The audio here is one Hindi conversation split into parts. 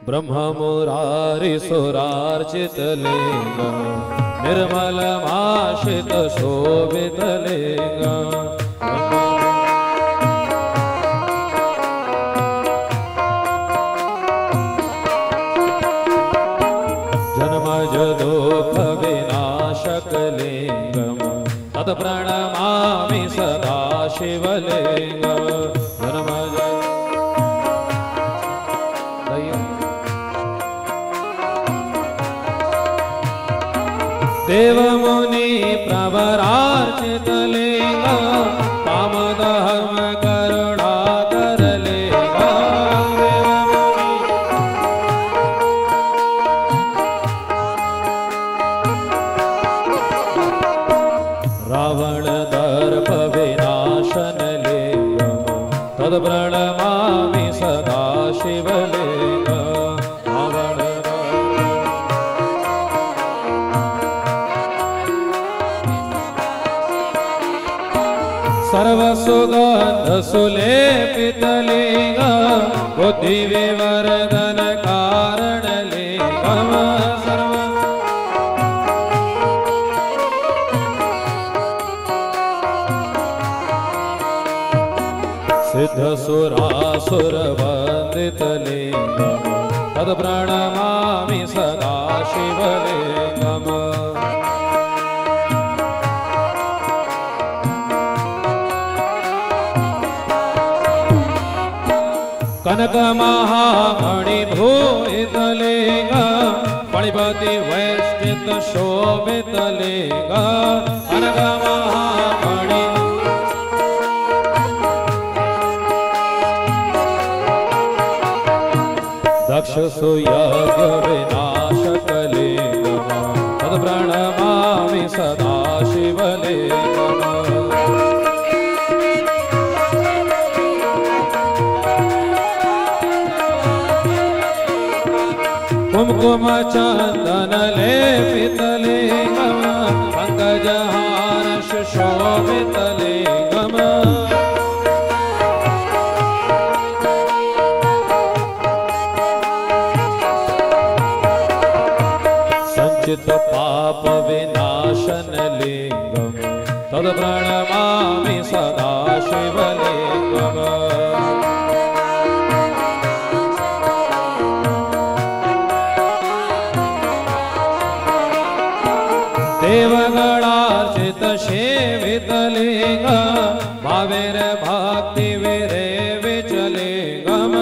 ब्रह्ममुरारिसुरार्चितलिङ्गं निर्मलमाश्रितशोभितलिङ्गं जन्मजदुःखविनाशकलिङ्गं तत्प्रणमामि सदा शिवलिङ्गं देवमुनि प्रवरार्चितलिङ्गं कामदहं करुणाकरलिङ्गं रावणदर्पविनाशनलिङ्गं तत्प्रणमामि सदा शिवलिङ्गं सर्वसुगन्धसुलेपितलिङ्गं बुद्धिविवर्धनकारणलिङ्गं सिद्धसुरासुरवन्दितलिङ्गं तत्प्रणमामि सदा शिवलिङ्गम् कनकमहामणिभूषितलिङ्गं फणिपतिवैष्णितशोभितलिङ्गं कनकमहामणि दक्षसुयज्ञविनाशकलिङ्गं तत्प्रणमामि सदा शिवलिङ्गम् कुमकुमचन्दनलेपितलिङ्गं पङ्कजहार सुशोभितलिङ्गम् सञ्चितपापविनाशनलिङ्गं तत्प्रणमामि सदा शिवलिङ्गम् देवगणार्चितसेवितलिङ्गं भावैर्भक्तिविरेविचलिङ्गम्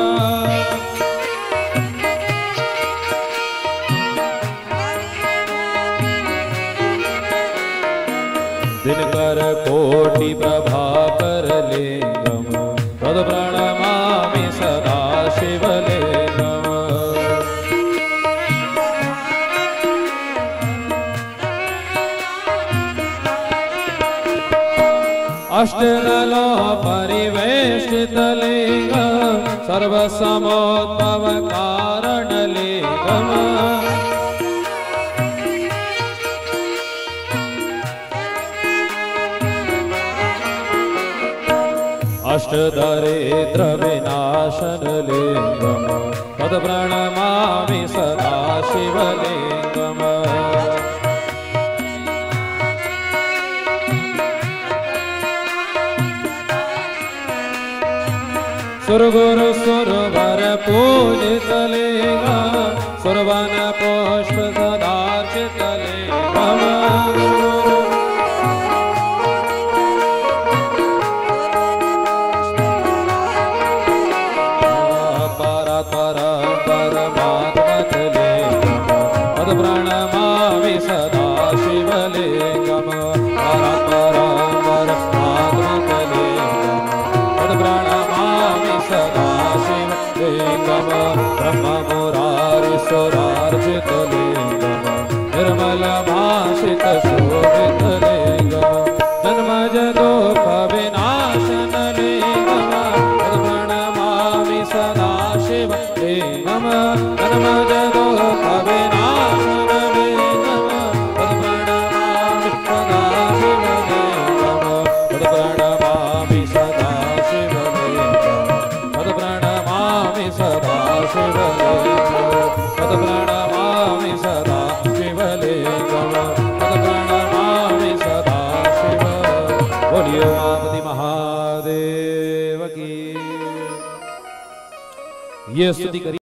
दिनकरकोटिप्रभाकरलिङ्गं तत्प्रणमामि सदा शिवलिङ्गम् अष्टदलोपरिवेष्टितलिङ्गं सर्वसमोद्भवकारणलिङ्गम् अष्टदरिद्रविनाशनलिङ्गं तत्प्रणमामि सदा शिवलिङ्गम् सुरगुरु सुरवर पूजितलिङ्गं सुरवन पुष्प सदार्चितलिङ्गं परमात्मलिङ्गं तत्प्रणमामि सदा शिवलिङ्गं ब्रह्ममुरारिसुरार्चितलिङ्गं निर्मलमाश्रितशोभितलिङ्गं जन्मजदुःखविनाशनलिङ्गं तत्प्रणमामि सदा शिवलिङ्गं जन्मजदुःखविनाशनलिङ्गं तत्प्रणमामि सदा शिवलिङ्गं तत्प्रणमामि सदा शिवलिङ्गं तत्प्रणमामि सदा शिवलिङ्गम् बोलियो उमापति महादेव की। ये स्तुति करी।